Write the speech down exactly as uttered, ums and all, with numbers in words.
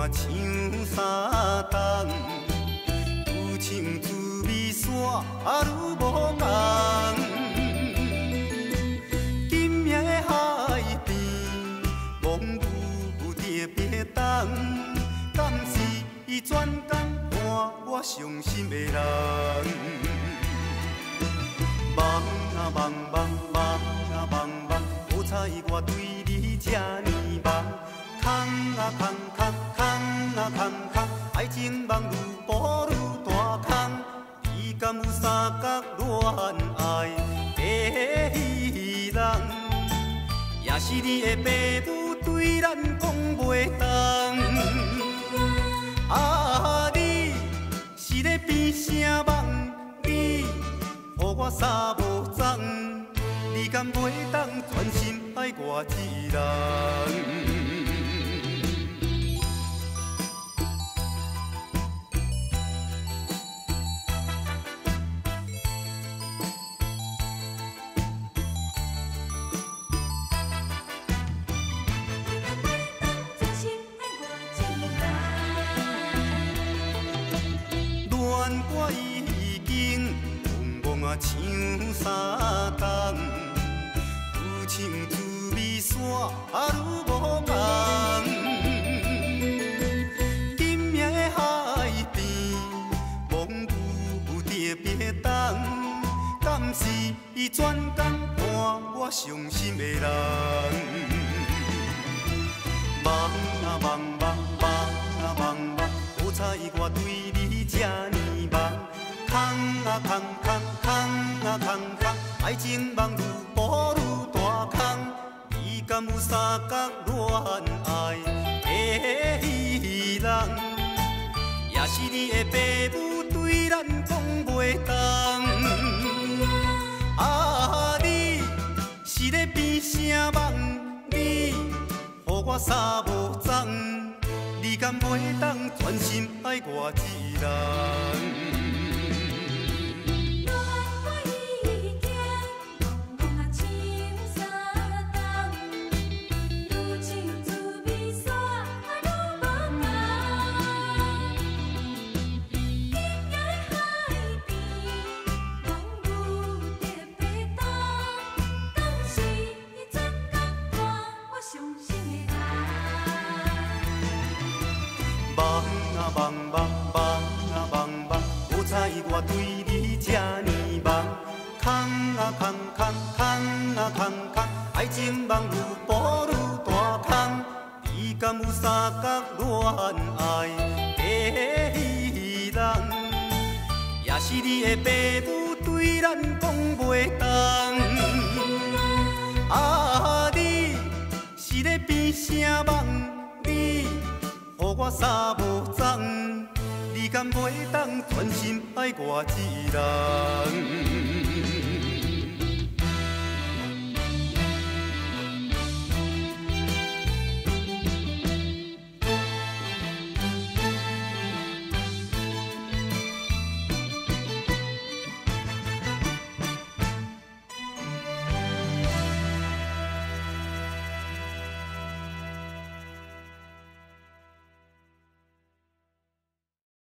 像三冬，愈唱滋味煞愈无同。今夜的海边，梦有特别重，敢是伊专工伴我伤心的人？梦啊梦梦梦啊梦梦，好彩我对你这呢梦。空啊空空空啊空空，爱情梦愈补愈大空。伊敢有三角恋爱的戏人？也是你的爸母对咱讲袂当。啊，你是咧变啥梦？你予我三无踪，你敢袂当全心爱我一人？我已经茫茫啊像三冬，愈唱滋味煞愈无同。今夜的海边，梦有特别重，敢是伊专工伴我伤心的人？梦啊梦梦梦啊梦梦，好彩我对你这呢梦。空啊空空空啊空空，爱情梦愈补愈大空。伊敢有三角恋爱的戏人？也是你的爸母对咱讲袂当。啊，你是咧变啥梦？你予我三无踪，你敢袂当全心爱我一人？梦啊梦梦梦啊梦梦，好彩我对你这呢梦。空啊空空空啊空空，爱情梦愈补愈大空。伊敢有三角恋爱的戏人？也是你的爸母对咱讲袂当。啊，你是咧变啥梦？你予我三无踪，你敢袂当全心爱我一人？